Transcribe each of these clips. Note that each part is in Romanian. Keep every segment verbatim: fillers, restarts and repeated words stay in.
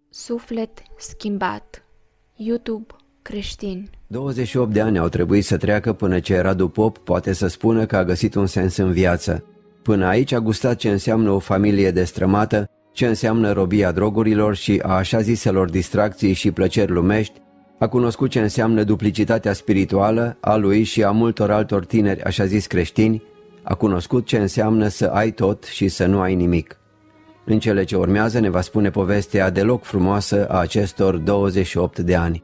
Suflet schimbat. YouTube creștin. douăzeci și opt de ani au trebuit să treacă până ce Radu Pop poate să spună că a găsit un sens în viață. Până aici a gustat ce înseamnă o familie destrămată, ce înseamnă robia drogurilor și a așa ziselor distracții și plăceri lumești, a cunoscut ce înseamnă duplicitatea spirituală a lui și a multor altor tineri așa zis creștini, a cunoscut ce înseamnă să ai tot și să nu ai nimic. În cele ce urmează ne va spune povestea deloc frumoasă a acestor douăzeci și opt de ani.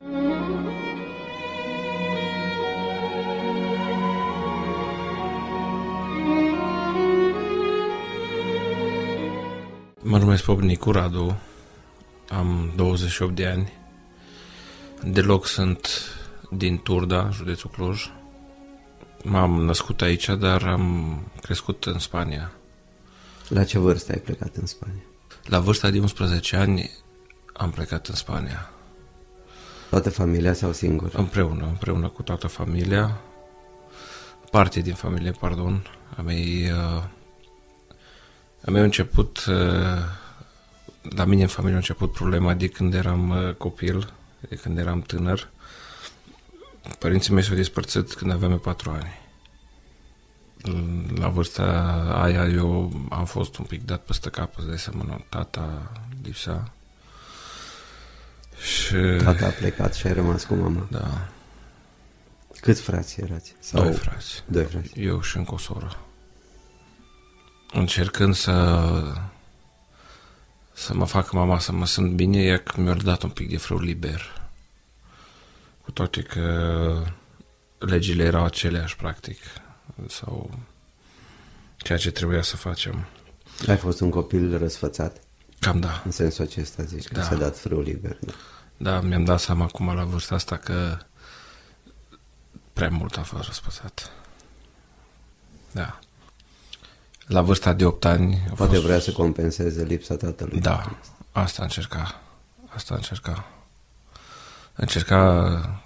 Mă numesc Pop Nicu Radu, am douăzeci și opt de ani, deloc sunt din Turda, județul Cluj. M-am născut aici, dar am crescut în Spania. La ce vârstă ai plecat în Spania? La vârsta de unsprezece ani am plecat în Spania. Toată familia sau singur? Împreună, împreună cu toată familia, parte din familie, pardon, a mei... Uh, a mei a început, uh, la mine în familie a început problema de când eram uh, copil, de când eram tânăr. Părinții mei s-au despărțit când aveam patru ani. La vârsta aia eu am fost un pic dat peste cap, îți dai seama, tata lipsea. Și... Tata a plecat și ai rămas cu mama. Da. Câți frați erați? Sau... Doi frați. Doi frați. Eu și încă o soră. Încercând să să mă facă mama să mă simt bine, ea că mi-a dat un pic de frâu liber. Cu toate că legile erau aceleași, practic, sau ceea ce trebuia să facem. Ai fost un copil răsfățat? Cam da. În sensul acesta zici, că da. s-a dat frâu liber. Da. Da, mi-am dat seama acum la vârsta asta că prea mult a fost răsfățat. Da. La vârsta de opt ani... Poate fost... vrea să compenseze lipsa tatălui. Da, asta încerca. Asta încerca. Încerca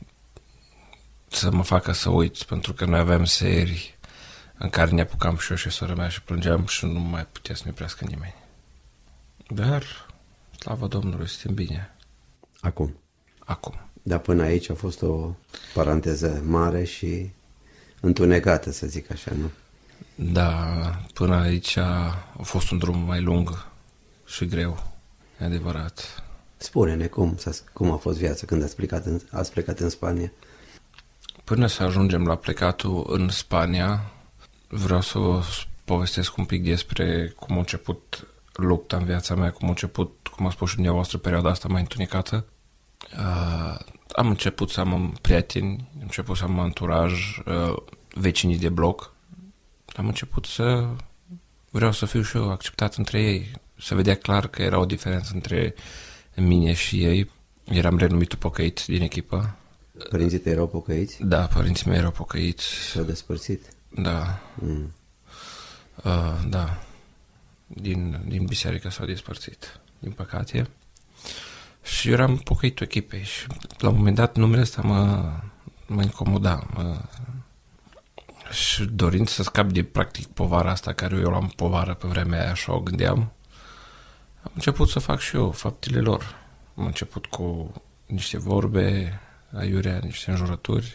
să mă facă să uit, pentru că noi aveam serii în care ne apucam și eu și sora mea și plângeam și nu mai putea să ne oprească nimeni. Dar, slavă Domnului, suntem bine. Acum. Acum. Dar până aici a fost o paranteză mare și întunecată, să zic așa, nu? Da, până aici a fost un drum mai lung și greu, e adevărat. Spune-ne cum, cum a fost viața când ați plecat în, ați plecat în Spania. Până să ajungem la plecatul în Spania, vreau să vă povestesc un pic despre cum a început lupta în viața mea, cum a început, cum a spus și dumneavoastră, perioada asta mai întunecată. Uh, am început să am prieteni, am început să am anturaj, uh, vecinii de bloc. Am început să vreau să fiu și eu acceptat între ei. Se vedea clar că era o diferență între mine și ei. Eram renumitul pocăit din echipă. Părinții tăi erau pocăiți? Da, părinții mei erau pocăiți. S-au despărțit? Da. Mm. Uh, da. Din, din biserică s-au despărțit, din păcate. Și eu eram pocăitul echipei și la un moment dat numele ăsta mă, mă incomoda. Mă... Și dorind să scap de, practic, povara asta, care eu l-am povară pe vremea aia, așa o gândeam, am început să fac și eu faptele lor. Am început cu niște vorbe aiurea, niște înjurături.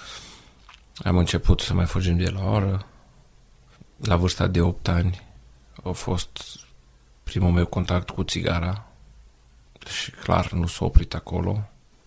Am început să mai fugim de la oră. La vârsta de opt ani a fost primul meu contact cu țigara și clar nu s-a oprit acolo.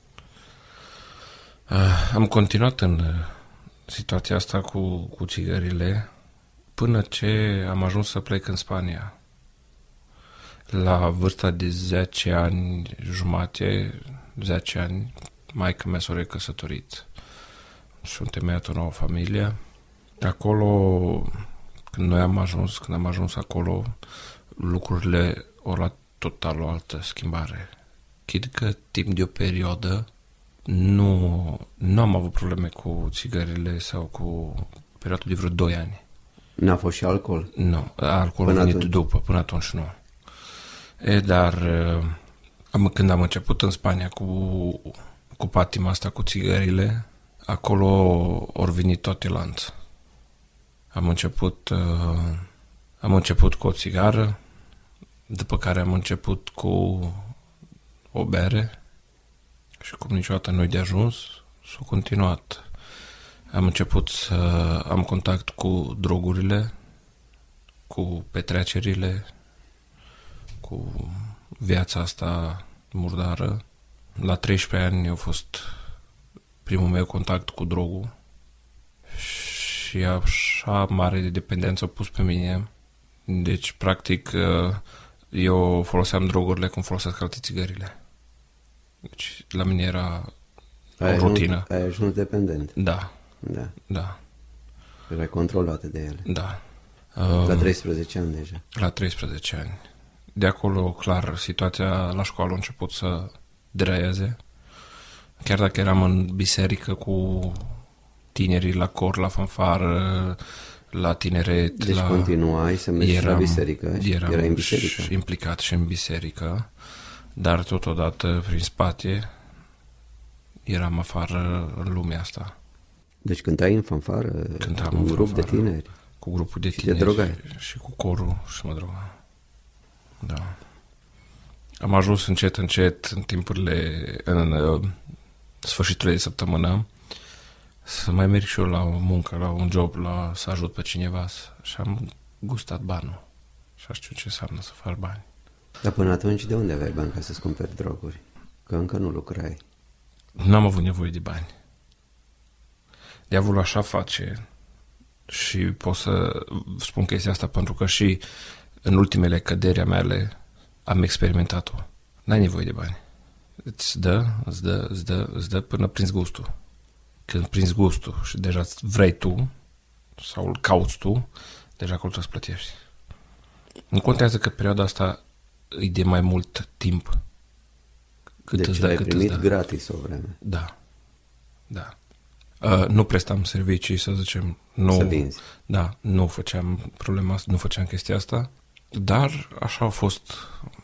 Am continuat în situația asta cu, cu țigările până ce am ajuns să plec în Spania. La vârsta de zece ani jumate, zece ani, maică mea s-a recăsătorit și am întemeiat o nouă familie. Acolo, când noi am ajuns, când am ajuns acolo, lucrurile au luat total o altă schimbare. Chid că timp de o perioadă nu, nu am avut probleme cu țigările sau cu perioada de vreo doi ani. N-a fost și alcool? Nu, alcool a venit după, până atunci nu. E, dar am, când am început în Spania cu, cu patima asta cu țigările, acolo au venit toate lanț. Am început, uh, am început cu o țigară, după care am început cu o bere și cum niciodată nu-i de ajuns, s-a continuat. Am început să am contact cu drogurile, cu petrecerile, cu viața asta murdară. La treisprezece ani a fost primul meu contact cu drogul și așa mare de dependență a pus pe mine. Deci, practic, eu foloseam drogurile cum folosesc alte țigările. Deci, la mine era ai o rutină. Ai ajuns dependent. Da. Da. Da. Erai controlat de ele. Da. La treisprezece ani deja. La treisprezece ani. De acolo, clar, situația la școală a început să deraieze. Chiar dacă eram în biserică cu tinerii la cor, la fanfară, la tineret. Deci la... continuai să mergi eram, la biserică? Eram erai în biserică? Și implicat și în biserică, dar totodată prin spate eram afară în lumea asta. Deci cântai în fanfară? Cântam cu un în grup fanfară, de tineri? Cu grupul de și tineri. te drogai? Și cu corul și mă drogam. Da. Am ajuns încet, încet, în timpurile, în, în, în sfârșiturile de săptămână, să mai merg și eu la o muncă, la un job, la, să ajut pe cineva și am gustat banul. Și știu ce înseamnă să faci bani. Dar până atunci de unde aveai bani ca să-ți cumperi droguri? Că încă nu lucrai. N-am avut nevoie de bani. Diavolul așa face și pot să spun chestia asta pentru că și în ultimele căderi a mele am experimentat-o. N-ai nevoie de bani. Îți dă, îți dă, îți dă, îți dă până prinzi gustul. Când prinzi gustul și deja vrei tu sau îl cauți tu, deja acolo trebuie să plătești. Nu contează că perioada asta e de mai mult timp. Cât deci îți dă, ai cât primit îți dă. gratis o vreme. Da. Da. Uh, nu prestam servicii, să zicem. Nu, să vinzi. Da, nu făceam problema asta, nu făceam chestia asta, dar așa au fost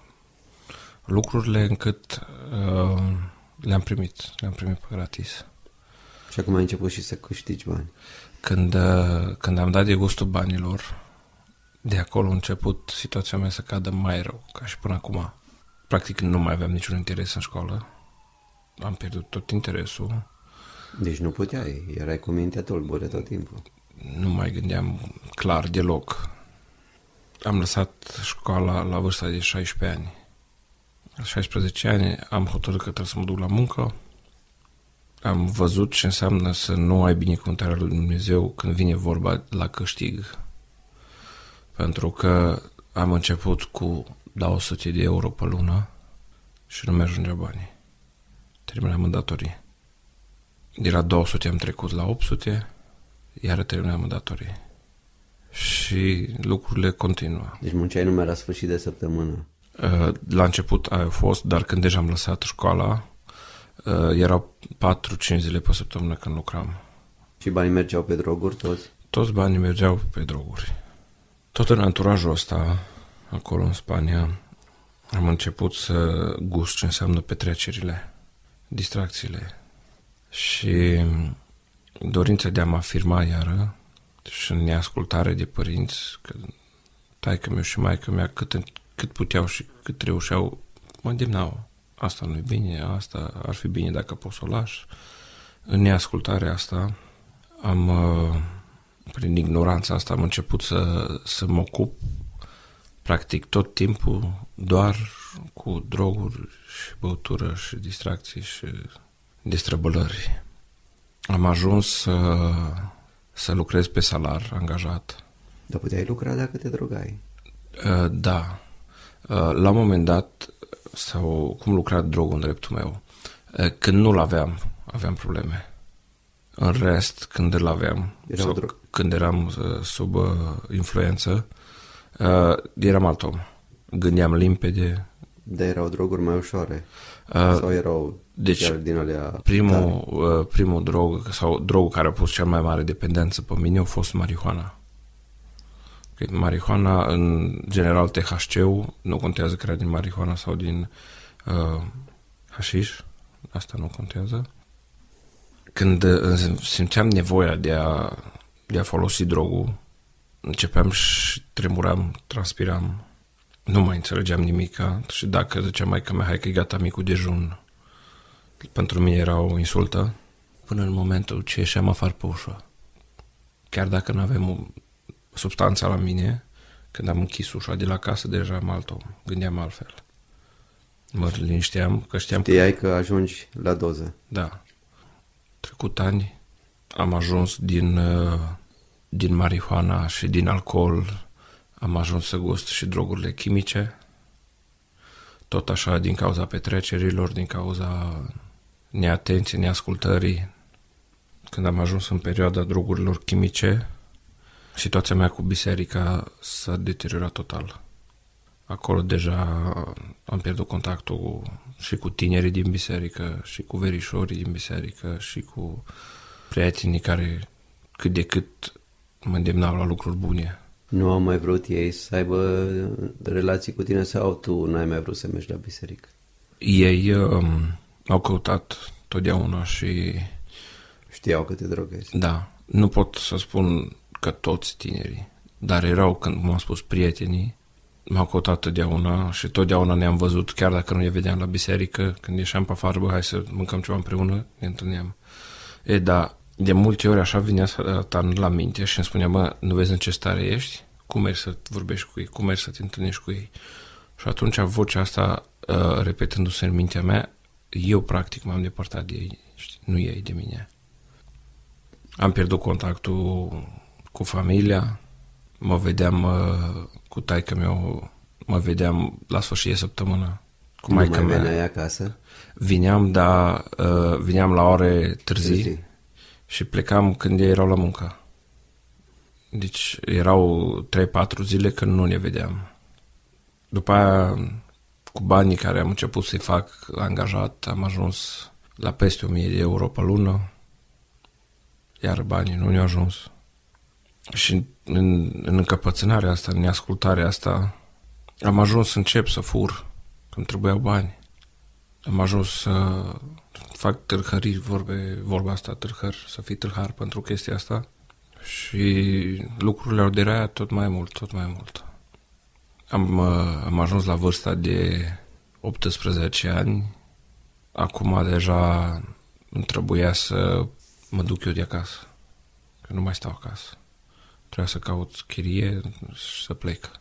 lucrurile încât uh, le-am primit, le-am primit pe gratis. Și acum ai început și să câștigi bani. Când, uh, când am dat de gustul banilor, de acolo a început situația mea să cadă mai rău, ca și până acum. Practic nu mai aveam niciun interes în școală. Am pierdut tot interesul. Deci nu puteai, erai cu mintea tulbure tot timpul. Nu mai gândeam clar deloc. Am lăsat școala la vârsta de șaisprezece ani. La șaisprezece ani am hotărât că trebuie să mă duc la muncă. Am văzut ce înseamnă să nu ai binecuvântarea lui Dumnezeu când vine vorba la câștig. Pentru că am început cu două sute de euro pe lună și nu mi-ajungea banii. Terminam în datorie. De la două sute am trecut la opt sute, iar terminam în datorie. Și lucrurile continuă. Deci munceai numai la sfârșit de săptămână. La început a fost, dar când deja am lăsat școala, erau patru cinci zile pe săptămână când lucram. Și banii mergeau pe droguri toți? Toți banii mergeau pe droguri. Tot în anturajul ăsta, acolo în Spania, am început să gust ce înseamnă petrecerile, distracțiile. Și dorința de a mă afirma iară și în neascultare de părinți, că taică-miu și maică-mea cât, cât puteau și cât reușeau, mă îndemnau. Asta nu-i bine, asta ar fi bine dacă poți să o lași. În neascultarea asta, am, prin ignoranța asta, am început să, să mă ocup practic tot timpul doar cu droguri și băutură și distracții și destrăbălări. Am ajuns să, să lucrez pe salar angajat. Dar puteai lucra dacă te drogai? Uh, da. Uh, la un moment dat, sau cum lucra drogul în dreptul meu, uh, când nu-l aveam, aveam probleme. În rest, când îl aveam, sau dro- când eram uh, sub uh, influență, uh, eram alt om. Gândeam limpede. Dar erau droguri mai ușoare? Uh, sau erau deci, chiar din alea primul, uh, primul drog, sau drogul care a pus cea mai mare dependență pe mine a fost marihuana. Marihuana, în general T H C-ul, nu contează că era din marihuana sau din uh, hașiș, asta nu contează. Când uh, simțeam nevoia de a, de a folosi drogul, începeam și tremuram, transpiram. Nu mai înțelegeam nimica și dacă zicea maica mea, hai că e gata micul dejun, pentru mine era o insultă, până în momentul ce ieșeam afară pe ușă. Chiar dacă nu aveam substanța la mine, când am închis ușa de la casă, deja am alt om, gândeam altfel. Mă linișteam că știam... Știai că ajungi la doză. Da. Trecut ani, am ajuns din, din marihuana și din alcool, am ajuns să gust și drogurile chimice, tot așa din cauza petrecerilor, din cauza neatenției, neascultării. Când am ajuns în perioada drogurilor chimice, situația mea cu biserica s-a deteriorat total. Acolo deja am pierdut contactul și cu tinerii din biserică, și cu verișorii din biserică, și cu prietenii care cât de cât mă îndemnau la lucruri bune. Nu au mai vrut ei să aibă relații cu tine sau tu n-ai mai vrut să mergi la biserică? Ei um, au căutat totdeauna și... Știau că te drogezi. Da, nu pot să spun că toți tinerii, dar erau, când m-au spus prietenii, m-au căutat totdeauna și totdeauna ne-am văzut, chiar dacă nu ne vedeam la biserică, când ieșeam pe afară, bă, hai să mâncăm ceva împreună, ne întâlneam. E, da, de multe ori așa vinea Satan la minte și îmi spunea, mă, nu vezi în ce stare ești? Cum mergi să vorbești cu ei? Cum mergi să te întâlnești cu ei? Și atunci vocea asta, uh, repetându-se în mintea mea, eu practic m-am depărtat de ei, știi? Nu ei de mine. Am pierdut contactul cu familia, mă vedeam uh, cu taică meu, mă vedeam la sfârșit de săptămână cu maică mea. Nu mai veneai acasă? Vineam, dar uh, vineam la ore târzii, târzii și plecam când ei erau la muncă. Deci erau trei patru zile când nu ne vedeam. După aia, cu banii care am început să-i fac angajat, am ajuns la peste o mie de euro pe lună, iar banii nu ne-au ajuns. Și în, în încăpățânarea asta, în neascultarea asta, am ajuns să încep să fur când trebuiau bani. Am ajuns să fac tâlhării, vorbe, vorba asta, tâlhăr, să fii tâlhar pentru chestia asta. Și lucrurile au deraiat tot mai mult, tot mai mult. Am, am ajuns la vârsta de optsprezece ani. Acum deja îmi trebuia să mă duc eu de acasă, că nu mai stau acasă. Trebuia să caut chirie și să plec.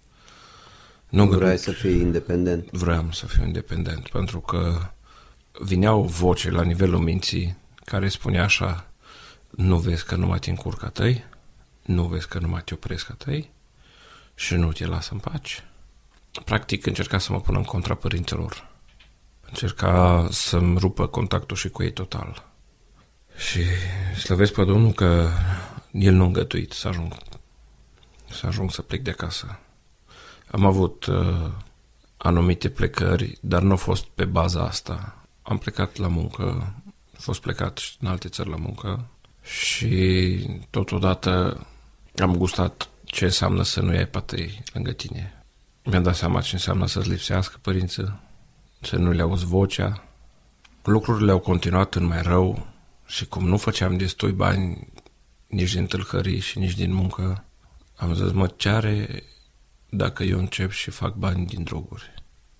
Nu vrei să fii independent? Vreau să fiu independent, pentru că vineau voce la nivelul minții care spunea așa, nu vezi că nu mai te încurcă a tăi, nu vezi că nu mai te opresc a tăi și nu te lasă în pace. Practic încerca să mă pun în contra părinților. Încerca să-mi rupă contactul și cu ei total. Și slăvesc pe Domnul că el nu îngătuit să ajung, să ajung să plec de acasă. Am avut uh, anumite plecări, dar nu a fost pe baza asta. Am plecat la muncă, am fost plecat în alte țări la muncă și totodată am gustat ce înseamnă să nu ai patei lângă tine. Mi-am dat seama ce înseamnă să-ți lipsească părinții, să nu le auzi vocea. Lucrurile au continuat în mai rău și cum nu făceam destui bani nici din tâlhării și nici din muncă, am zis, mă, ce are dacă eu încep și fac bani din droguri?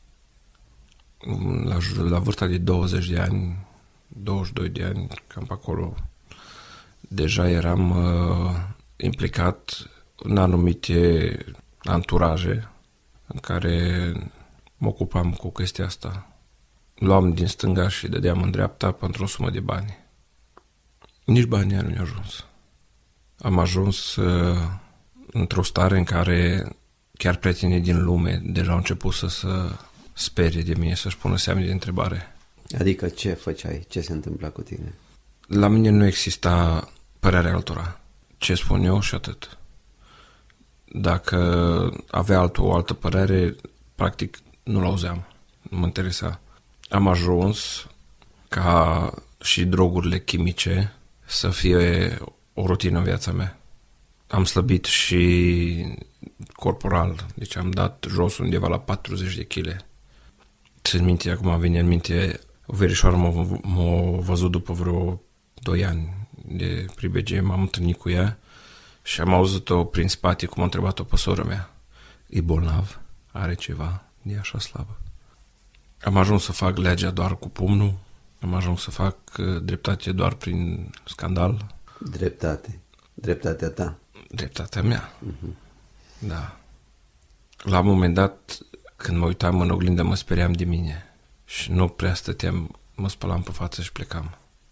La, la vârsta de douăzeci de ani, douăzeci și doi de ani, cam pe acolo, deja eram uh, implicat în anumite anturaje în care mă ocupam cu chestia asta. Luam din stânga și dădeam în dreapta pentru o sumă de bani. Nici banii nu mi-au ajuns. Am ajuns uh, într-o stare în care chiar prietenii din lume deja au început să se sperie de mine, să-și pună semne de întrebare. Adică ce făceai? Ce se întâmpla cu tine? La mine nu exista părerea altora. Ce spun eu și atât. Dacă avea altul o altă părere, practic nu l-auzeam. Nu mă interesa. Am ajuns ca și drogurile chimice să fie o rutină în viața mea. Am slăbit și corporal, deci am dat jos undeva la patruzeci de kilograme. Țin minte, acum vine în minte, o verișoară m-a, m-a văzut după vreo doi ani de pribegie, m-am întâlnit cu ea și am auzit-o prin spate cum a întrebat-o pe sora mea. E bolnav? are ceva, e așa slabă. Am ajuns să fac legea doar cu pumnul, am ajuns să fac uh, dreptate doar prin scandal. Dreptate. Dreptatea ta. Dreptatea mea. Uh-huh. Da. La un moment dat, când mă uitam în oglindă, mă speriam de mine și nu prea stăteam, mă spălam pe față și plecam.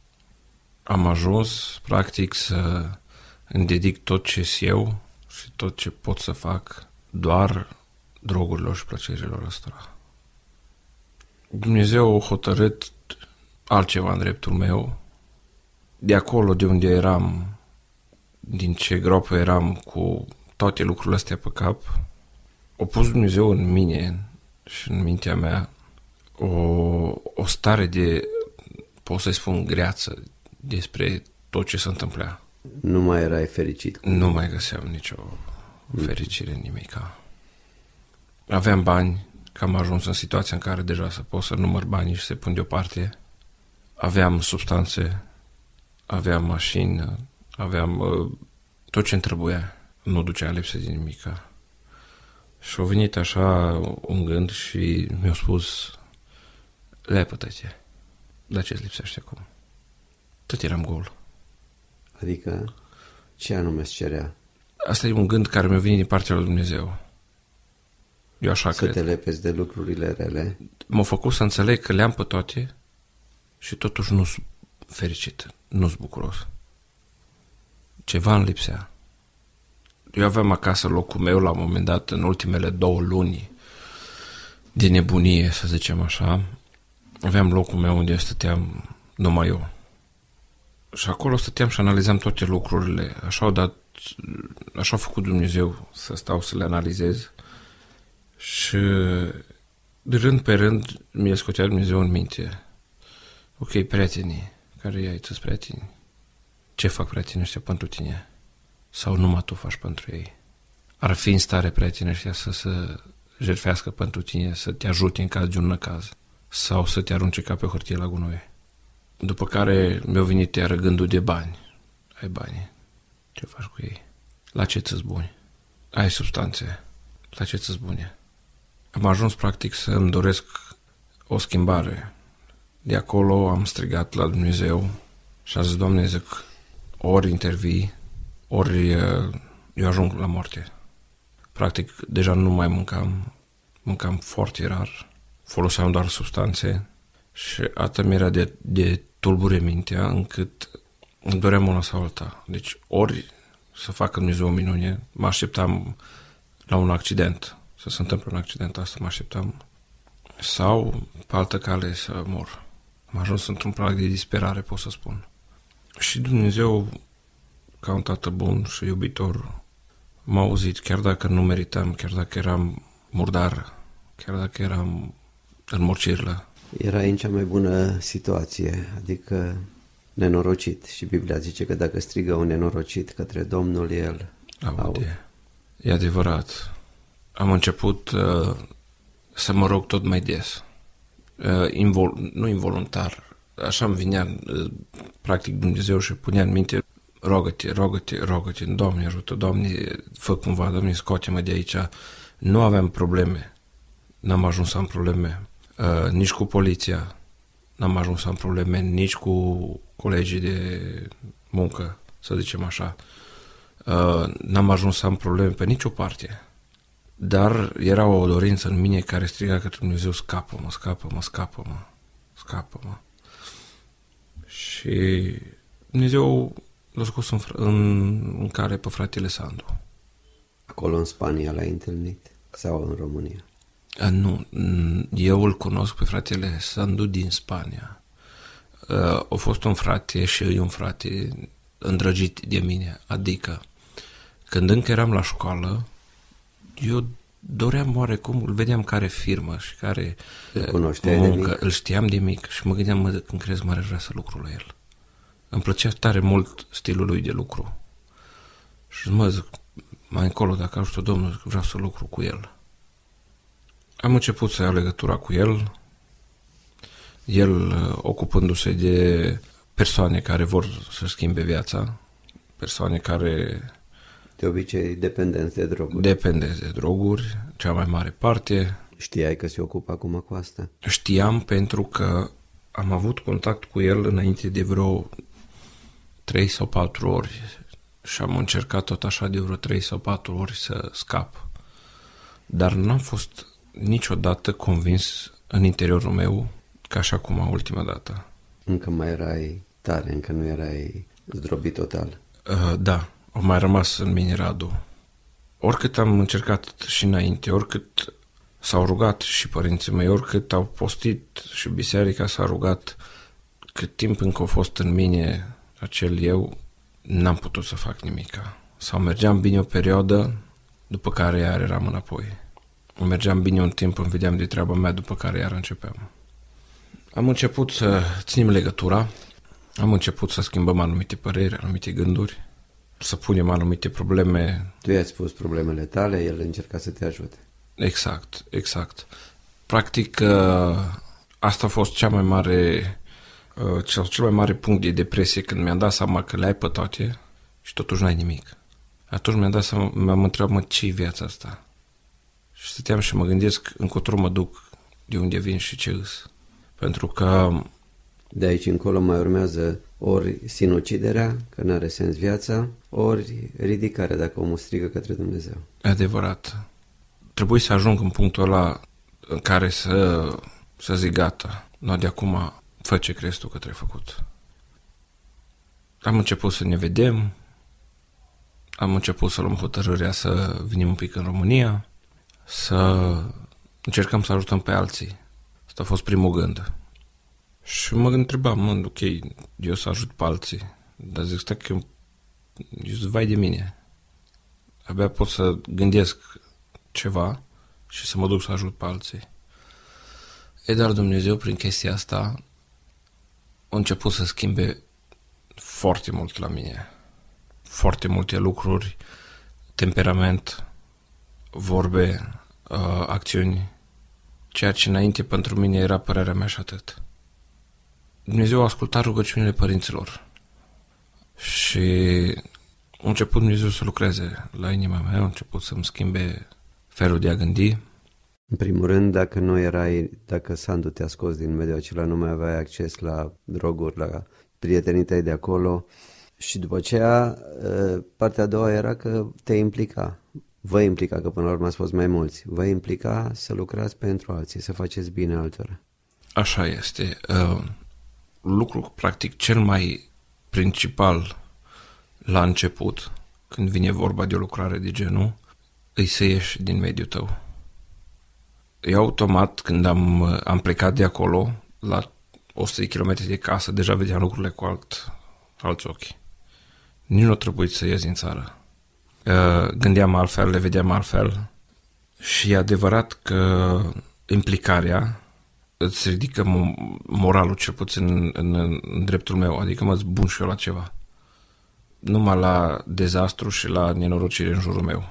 Am ajuns, practic, să îmi dedic tot ce eu și tot ce pot să fac doar drogurilor și plăcerilor ăstora. Dumnezeu a hotărât altceva în dreptul meu. De acolo de unde eram, din ce groapă eram cu toate lucrurile astea pe cap, a pus Dumnezeu în mine și în mintea mea o, o stare de, pot să-i spun, greață despre tot ce se întâmplea. Nu mai erai fericit? Nu mai găseam nicio fericire în nimica. Aveam bani, că am ajuns în situația în care deja să pot să număr banii și să pun deoparte. Aveam substanțe, aveam mașină, aveam uh, tot ce-mi trebuia. Nu ducea lipsă de nimica. Și a venit așa un gând și mi-a spus: lepă-te, dar ce-ți lipsește acum? Tot eram gol. Adică ce anume îți cerea? Asta e un gând care mi-a venit din partea lui Dumnezeu. Eu așa să cred. Să te lepezi de lucrurile rele? M-a făcut să înțeleg că le-am pe toate și totuși nu sunt fericit, nu sunt bucuros. Ceva îmi lipsea. Eu aveam acasă locul meu la un moment dat, în ultimele două luni de nebunie, să zicem așa. Aveam locul meu unde stăteam numai eu. Și acolo stăteam și analizam toate lucrurile. Așa au dat, așa a făcut Dumnezeu să stau să le analizez. Și de rând pe rând mi-a scotea Dumnezeu în minte: ok, prietenii, care i-ai tu prieteni? Ce fac prietenii ăștia pentru tine? Sau numai tu faci pentru ei? Ar fi în stare prietenii ăștia să se jertfească pentru tine, să te ajute în caz de un năcaz, sau să te arunce ca pe o hârtie la gunoi? După care mi-a venit iară gândul de bani. Ai bani, ce faci cu ei? La ce ți-s buni? Ai substanțe, la ce ți-s bune? Am ajuns practic să îmi doresc o schimbare. De acolo am strigat la Dumnezeu și am zis: Doamne, zic, ori intervii, ori eu ajung la moarte. Practic, deja nu mai mâncam, mâncam foarte rar, foloseam doar substanțe și atât mi-era de, de tulbure mintea încât îmi doream una sau alta. Deci ori să facă Dumnezeu o minune, mă așteptam la un accident, să se întâmple un accident, asta mă așteptam, sau pe altă cale să mor. Am ajuns într-un prag de disperare, pot să spun. Și Dumnezeu, ca un tată bun și iubitor, m-a auzit, chiar dacă nu meritam, chiar dacă eram murdar, chiar dacă eram în morcirlă. Erai în cea mai bună situație, adică nenorocit. Și Biblia zice că dacă strigă un nenorocit către Domnul, El aude. E adevărat. Am început uh, să mă rog tot mai des. Uh, invol- nu involuntar. Așa îmi vinea, uh, practic, Dumnezeu și punea în minte: rogă-te, rogă-te, rogă-te, Doamne ajută, Doamne, fă cumva, Doamne, scoate-mă de aici. Nu aveam probleme. N-am ajuns să am probleme. Uh, nici cu poliția. N-am ajuns să am probleme, nici cu colegii de muncă, să zicem așa. Uh, n-am ajuns să am probleme pe nicio parte. Dar era o dorință în mine care striga către Dumnezeu: scapă-mă, scapă-mă, scapă-mă, scapă-mă. Și Dumnezeu l-a scos în, în, în care pe fratele Sandu. Acolo în Spania l-ai întâlnit? Sau în România? A, nu, eu îl cunosc pe fratele Sandu din Spania. A, a fost un frate și e un frate îndrăgit de mine. Adică, când încă eram la școală, eu doream oarecum, îl vedeam care firmă și care muncă, îl știam de mic și mă gândeam: mă, când crezi, mă vrea să lucru la el. Îmi plăcea tare mult stilul lui de lucru. Și mă zic, mai încolo, dacă ajută Domnul, vreau să lucru cu el. Am început să iau legătura cu el, el ocupându-se de persoane care vor să schimbe viața, persoane care De obicei dependenți de droguri. Dependenți de droguri, cea mai mare parte. Știai că se ocupă acum cu asta? Știam pentru că am avut contact cu el înainte de vreo trei sau patru ori și am încercat tot așa de vreo trei sau patru ori să scap. Dar n-am fost niciodată convins în interiorul meu ca așa cum ultima dată. Încă mai erai tare, încă nu erai zdrobit total. Uh, da, au mai rămas în mine Radu. Oricât am încercat și înainte, oricât s-au rugat și părinții mei, oricât au postit și biserica s-a rugat, cât timp încă a fost în mine acel eu, n-am putut să fac nimica. Sau mergeam bine o perioadă, după care iar eram înapoi. Mergeam bine un timp, îmi vedeam de treaba mea, după care iar începeam. Am început să ținem legătura, am început să schimbăm anumite păreri, anumite gânduri, să punem anumite probleme. Tu i-ai spus problemele tale, el încerca să te ajute. Exact, exact. Practic, asta a fost cea mai mare, cel, cel mai mare punct de depresie, când mi-am dat seama că le ai pe toate și totuși n-ai nimic. Atunci mi-am dat seama, mi-am întrebat, mă, ce-i viața asta? Și stăteam și mă gândesc încotro mă duc, de unde vin și ce îs. Pentru că... De aici încolo mai urmează ori sinuciderea, că n-are sens viața, ori ridicarea, dacă omul strigă către Dumnezeu. Adevărat. Trebuie să ajung în punctul ăla în care să, să zic gata, nu de acum fă ce crezi tu că trebuie făcut. Am început să ne vedem, am început să luăm hotărârea să venim un pic în România, să încercăm să ajutăm pe alții. Asta a fost primul gând. Și mă întrebam, mă, ok, eu să ajut pe alții, dar zic, stai că eu, eu zic, vai de mine. Abia pot să gândesc ceva și să mă duc să ajut pe alții. E, dar Dumnezeu, prin chestia asta, a început să schimbe foarte mult la mine. Foarte multe lucruri, temperament, vorbe, uh, acțiuni, ceea ce înainte pentru mine era părerea mea și atât. Dumnezeu a ascultat rugăciunile părinților și a început Dumnezeu să lucreze la inima mea, a început să-mi schimbe felul de a gândi. În primul rând, dacă nu erai, dacă Sandu te-a scos din mediul acela, nu mai aveai acces la droguri, la prietenii tăi de acolo și după aceea partea a doua era că te implica. Vă implica, că până la urmă ați fost mai mulți, vă implica să lucrați pentru alții, să faceți bine altora. Așa este. Uh, lucru, practic, cel mai principal la început, când vine vorba de o lucrare de genul, îi să ieși din mediul tău. Eu automat, când am, am plecat de acolo, la o sută de kilometri de casă, deja vedeam lucrurile cu alt, alți ochi. Nici nu a trebuit să ies din țară. Gândeam altfel, le vedeam altfel și e adevărat că implicarea îți ridică moralul, cel puțin în, în, în dreptul meu, adică mă zbun și eu la ceva. Numai la dezastru și la nenorocire în jurul meu.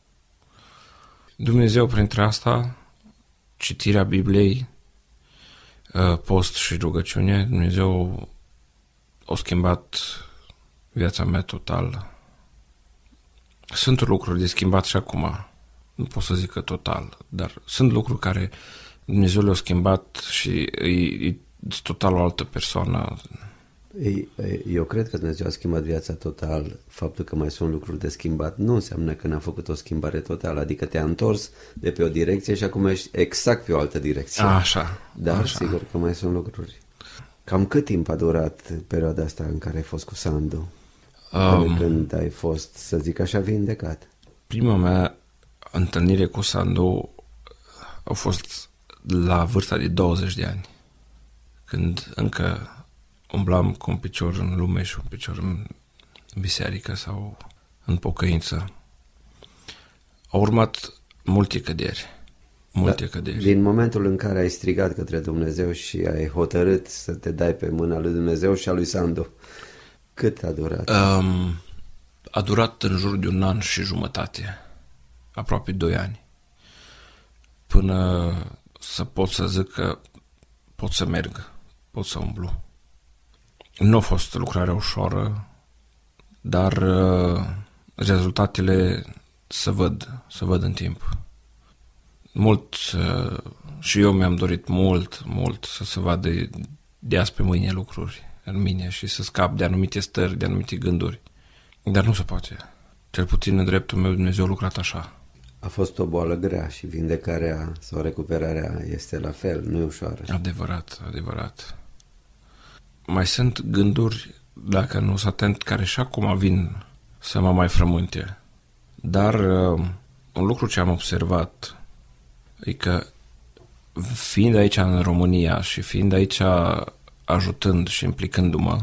Dumnezeu, printre asta, citirea Bibliei, post și rugăciune, Dumnezeu a schimbat viața mea total. Sunt lucruri de schimbat și acum, nu pot să zic că total, dar sunt lucruri care Dumnezeu le-a schimbat și e, e total o altă persoană. Eu cred că Dumnezeu a schimbat viața total. Faptul că mai sunt lucruri de schimbat nu înseamnă că n-a făcut o schimbare totală, adică te-a întors de pe o direcție și acum ești exact pe o altă direcție. Așa. Dar așa. Sigur că mai sunt lucruri. Cam cât timp a durat perioada asta în care ai fost cu Sandu? Um, când ai fost, să zic așa, vindecat? Prima mea întâlnire cu Sandu a fost la vârsta de douăzeci de ani, când încă umblam cu un picior în lume și un picior în biserică sau în pocăință. Au urmat multe căderi. Multe da, căderi. Din momentul în care ai strigat către Dumnezeu și ai hotărât să te dai pe mâna lui Dumnezeu și a lui Sandu, cât a durat? Um, a durat în jur de un an și jumătate, aproape doi ani, până să pot să zic că pot să merg, pot să umblu. Nu a fost lucrarea ușoară, dar uh, rezultatele să văd, să văd în timp. Mult, și eu mi-am dorit mult, mult să se vadă de azi pe mâine lucruri în mine și să scap de anumite stări, de anumite gânduri. Dar nu se poate. Cel puțin în dreptul meu Dumnezeu a lucrat așa. A fost o boală grea și vindecarea sau recuperarea este la fel, nu e ușoară. Adevărat, adevărat. Mai sunt gânduri, dacă nu sunt atent, care și acum vin să mă mai frământe. Dar un lucru ce am observat e că fiind aici în România și fiind aici ajutând și implicându-mă,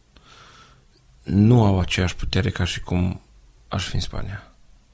nu au aceeași putere ca și cum aș fi în Spania.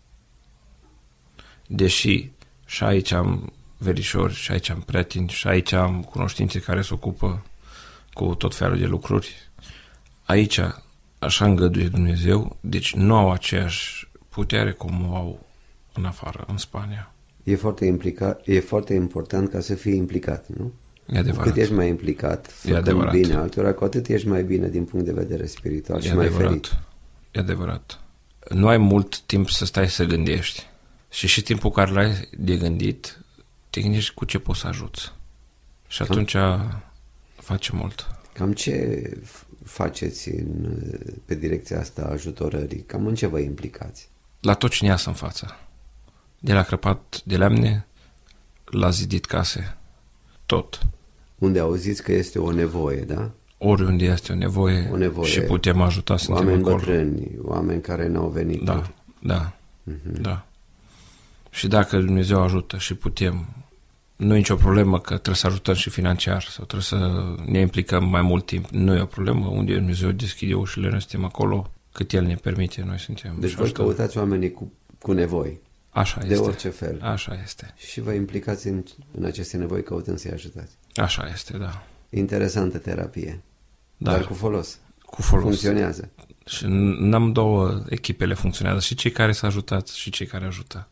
Deși și aici am verișori, și aici am prieteni, și aici am cunoștințe care se ocupă cu tot felul de lucruri, aici așa îngăduie Dumnezeu, deci nu au aceeași putere cum o au în afară, în Spania. E foarte, implica, e foarte important ca să fii implicat, nu? E adevărat. Cât ești mai implicat, făcând bine altora, cu atât ești mai bine din punct de vedere spiritual și mai ferit. E adevărat. Nu ai mult timp să stai să gândești. Și și timpul care l-ai de gândit, te gândești cu ce poți să ajuți. Și atunci face mult. Cam ce faceți în, pe direcția asta a ajutorării? Cam în ce vă implicați? La tot cine iasă în față. De la crăpat de lemne, la zidit case. Tot. Unde auziți că este o nevoie, da? Oriunde este o nevoie, o nevoie și putem ajuta, suntem oameni acolo. Bătrâni, oameni care n-au venit. Da, da, uh-huh. da. Și dacă Dumnezeu ajută și putem, nu e nicio problemă că trebuie să ajutăm și financiar sau trebuie să ne implicăm mai mult timp. Nu e o problemă. Unde Dumnezeu deschide ușile, noi suntem acolo cât El ne permite, noi suntem. Deci voi căutați oamenii cu, cu nevoi. Așa de este. orice fel. Așa este. Și vă implicați în, în aceste nevoi căutând să-i ajutați. Așa este, da. Interesantă terapie. Da. Dar cu folos. Cu folos. Funcționează. Și n-am două, echipele funcționează. Și cei care s-au ajutat și cei care ajută.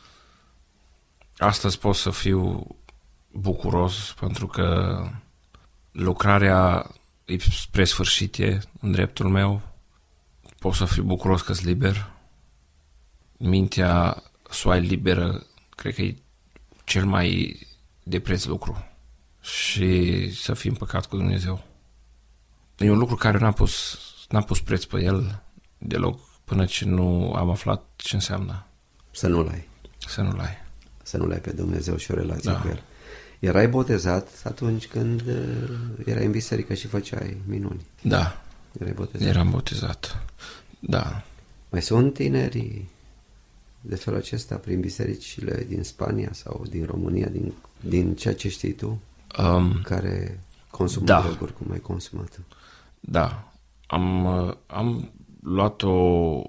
Astăzi pot să fiu bucuros pentru că lucrarea e spre sfârșit în dreptul meu. Pot să fiu bucuros că-s liber. Mintea să o ai liberă, cred că e cel mai de preț lucru. Și să fii împăcat cu Dumnezeu. E un lucru care n-am pus, n-am pus preț pe el deloc până ce nu am aflat ce înseamnă. Să nu-l ai. Să nu-l ai. Să nu-l ai pe Dumnezeu și o relație da. cu El. Erai botezat atunci când erai în biserică și făceai minuni. Da. Erai botezat. Eram botezat. Da. Mai sunt tineri de felul acesta prin bisericile din Spania sau din România, din, din ceea ce știi tu, um, care consumă da. droguri cum ai consumat? Da. Am, am luat o,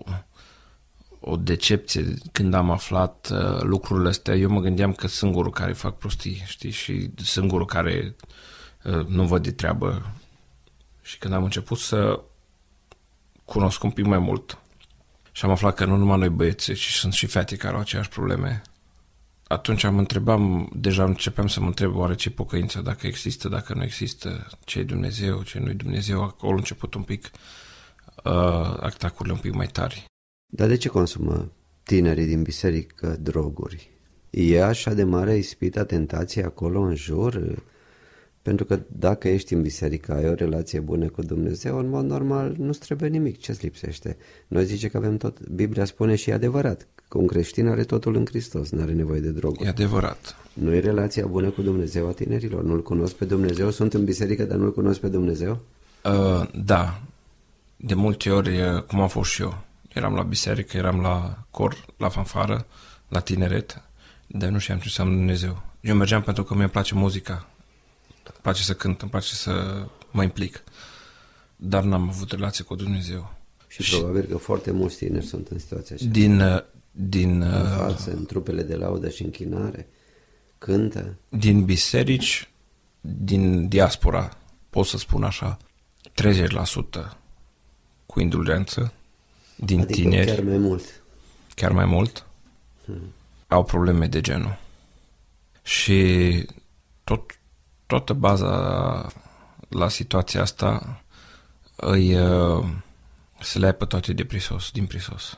o decepție când am aflat uh, lucrurile astea. Eu mă gândeam că singurul care fac prostii, știi, și singurul care uh, nu văd de treabă. Și când am început să cunosc un pic mai mult și am aflat că nu numai noi băieți, ci sunt și fete care au aceeași probleme, atunci am întrebam, deja începeam să mă întreb oare ce pocăință, dacă există, dacă nu există, ce e Dumnezeu, ce nu e Dumnezeu. Acolo a început un pic uh, atacurile un pic mai tari. Dar de ce consumă tinerii din biserică droguri? E așa de mare ispita, tentație acolo în jur? Pentru că dacă ești în biserică, ai o relație bună cu Dumnezeu, în mod normal nu-ți trebuie nimic. Ce-ți lipsește? Noi zice că avem tot. Biblia spune și e adevărat că un creștin are totul în Hristos, nu are nevoie de droguri. E adevărat. Nu e relația bună cu Dumnezeu a tinerilor? Nu-L cunosc pe Dumnezeu? Sunt în biserică, dar nu-L cunosc pe Dumnezeu? Uh, da. De multe ori, cum am fost și eu. Eram la biserică, eram la cor, la fanfară, la tineret, dar nu știam ce înseamnă Dumnezeu. Eu mergeam pentru că mi-e place muzica. Îmi place să cânt, îmi place să mă implic. Dar n-am avut relație cu Dumnezeu. Și, și probabil că foarte mulți tineri sunt în situația așa. Din... din în față, în trupele de laudă și închinare, cântă. Din biserici, din diaspora, pot să spun așa, treizeci la sută cu indulgență, din adică tineri. chiar mai mult. Chiar mai mult. Hmm. Au probleme de genul. Și tot toată baza la situația asta îi uh, să le ai pe toate de prisos, din prisos.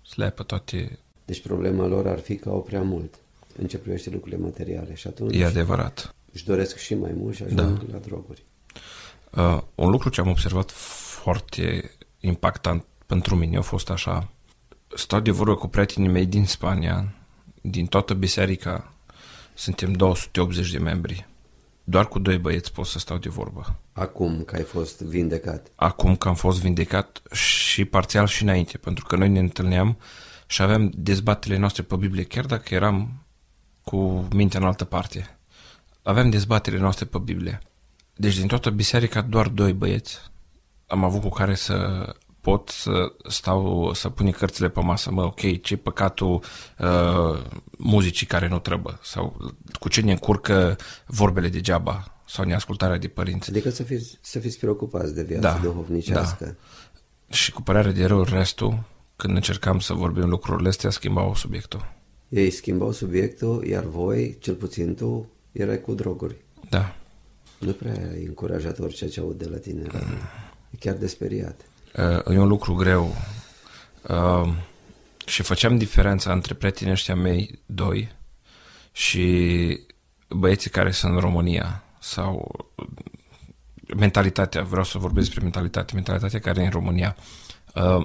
să le ai pe toate. Deci problema lor ar fi că au prea mult în ce privește lucrurile materiale și atunci E adevărat. își doresc și mai mult și ajung da. la droguri. Uh, un lucru ce am observat foarte impactant pentru mine a fost așa. Stau de vorbă cu prietenii mei din Spania, din toată biserica, suntem două sute optzeci de membri. Doar cu doi băieți pot să stau de vorbă. Acum că ai fost vindecat. Acum că am fost vindecat și parțial și înainte, pentru că noi ne întâlneam și aveam dezbaterile noastre pe Biblie, chiar dacă eram cu mintea în altă parte. Aveam dezbaterile noastre pe Biblie. Deci din toată biserica doar doi băieți am avut cu care să pot să stau, să pun cărțile pe masă. Mă, ok, ce-i păcatul uh, muzicii care nu trebuie? Sau cu ce ne încurcă vorbele degeaba? Sau neascultarea de părinți? Adică să fiți, să fiți preocupați de viața da, duhovnicească. Da. Și cu părere de rău, restul, când încercam să vorbim lucrurile astea, schimbau subiectul. Ei schimbau subiectul, iar voi, cel puțin tu, erai cu droguri. Da. Nu prea e încurajator ceea ce aud de la tine. Mm. E chiar de speriat. Uh, e un lucru greu. Uh, și făceam diferența între prietenii ăștia mei, doi, și băieții care sunt în România. Sau mentalitatea, vreau să vorbesc despre mentalitate, mentalitatea care e în România. Uh,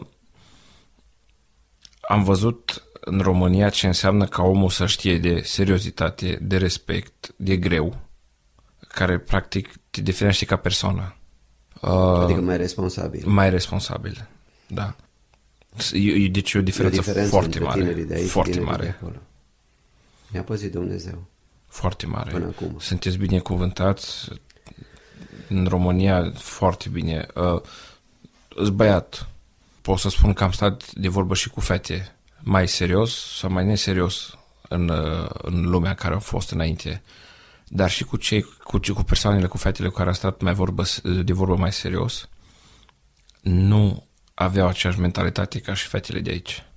am văzut în România ce înseamnă ca omul să știe de seriozitate, de respect, de greu, care practic te definește ca persoană. Uh, adică mai responsabil. Mai responsabil, da. E, deci e o diferență, o diferență foarte mare. De aici, foarte mare. Mi-a păzit Dumnezeu. Foarte mare. Până acum. Sunteți binecuvântați în România, foarte bine. Uh, îs băiat. Pot să spun că am stat de vorbă și cu fete mai serios sau mai neserios în, în lumea care au fost înainte. Dar și cu cei, cu, cu persoanele, cu fetele cu care am stat mai vorbă, de vorbă mai serios, nu aveau aceeași mentalitate ca și fetele de aici.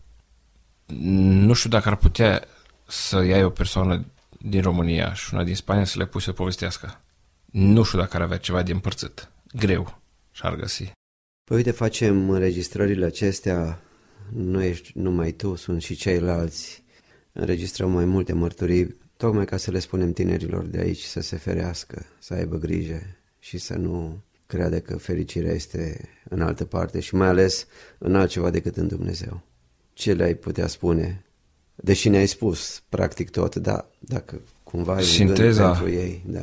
Nu știu dacă ar putea să iei o persoană din România și una din Spania să le pui să povestească. Nu știu dacă ar avea ceva de împărțit. Greu și-ar găsi. Păi uite, facem înregistrările acestea, nu ești numai tu, sunt și ceilalți. Înregistrăm mai multe mărturii, tocmai ca să le spunem tinerilor de aici să se ferească, să aibă grijă și să nu creadă că fericirea este în altă parte și mai ales în altceva decât în Dumnezeu. Ce le-ai putea spune? Deși ne-ai spus practic tot, dar dacă cumva ai Sinteza, un gând pentru ei, da.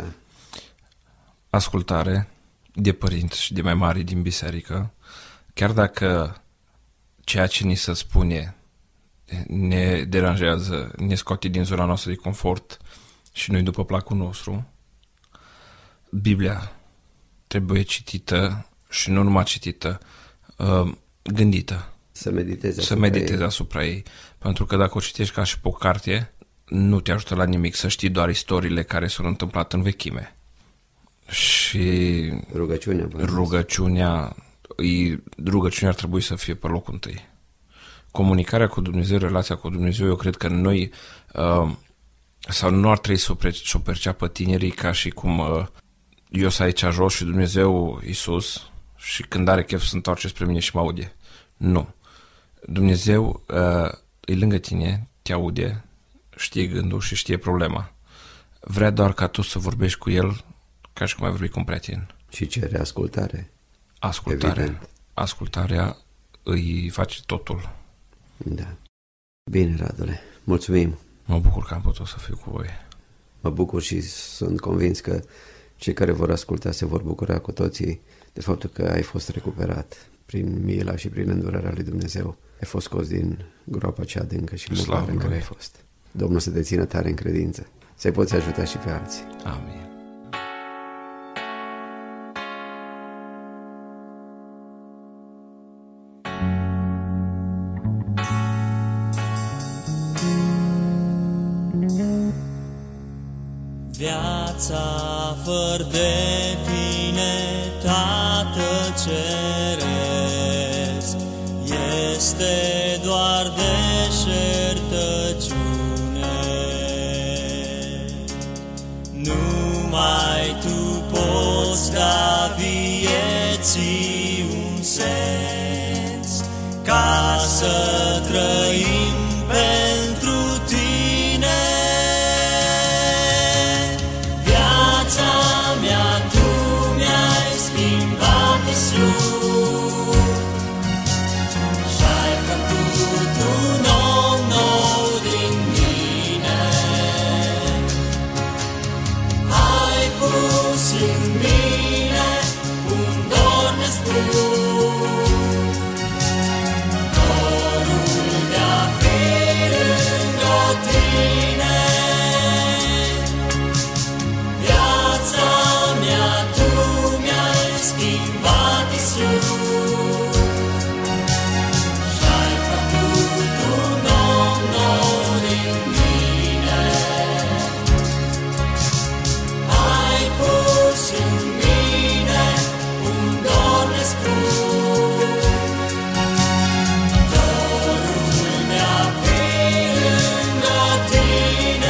Ascultare de părinți și de mai mari din biserică, chiar dacă ceea ce ni se spune ne deranjează, ne scoate din zona noastră de confort și nu-i după placul nostru, Biblia trebuie citită și nu numai citită, gândită. Să meditezi asupra, să meditezi ei. asupra ei. Pentru că dacă o citești ca și pe o carte, nu te ajută la nimic să știi doar istoriile care s-au întâmplat în vechime. Și rugăciunea, rugăciunea, rugăciunea ar trebui să fie pe locul întâi. Comunicarea cu Dumnezeu, relația cu Dumnezeu, eu cred că noi, uh, sau nu ar trebui să o, pre- să o perceapă tinerii ca și cum uh, eu sunt aici jos și Dumnezeu, Iisus, și când are chef să întoarce spre mine și mă aude. Nu. Dumnezeu uh, e lângă tine, te aude, știe gândul și știe problema. Vrea doar ca tu să vorbești cu El ca și cum ai vorbit cu un prieten. Și cere ascultare. Ascultare. Evident. Ascultarea îi face totul. Da. Bine, Radule. Mulțumim. Mă bucur că am putut să fiu cu voi. Mă bucur și sunt convins că cei care vor asculta se vor bucura cu toții de faptul că ai fost recuperat prin mila și prin îndurarea lui Dumnezeu. Ai fost scos din groapa cea adâncă și mare în care ai fost. Domnul să te țină tare în credință, să-i poți ajuta și pe alții. Amin. Viața fără de tine, Tată Ceresc, este doar deșertăciune. Numai Tu poți da vieții un sens, ca să trăim pentru Tine. Viața mea Tu mi-ai schimbat, Iisus, și-ai făcut un om nou din mine. Ai pus în mine un dor nespus, dorul de-a fi lângă Tine. Viața mea Tu mi-ai schimbat, Iisus, și-ai făcut un om nou din mine. Ai pus în mine un dor nespus, dorul de-a fi lângă Tine.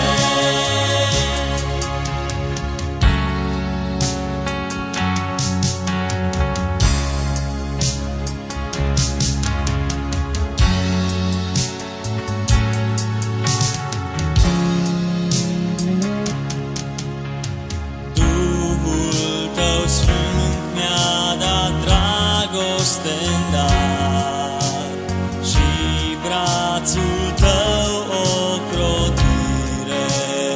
Duhul Tău Sfânt mi-a dat dragoste în dar și brațul Tău ocrotire.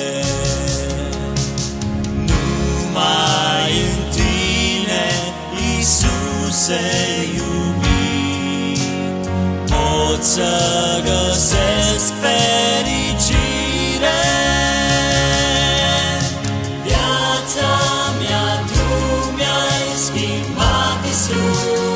Numai în Tine, Iisuse iubit, pot să găsesc fericire. Viața mea Tu mi-ai schimbat, Iisus,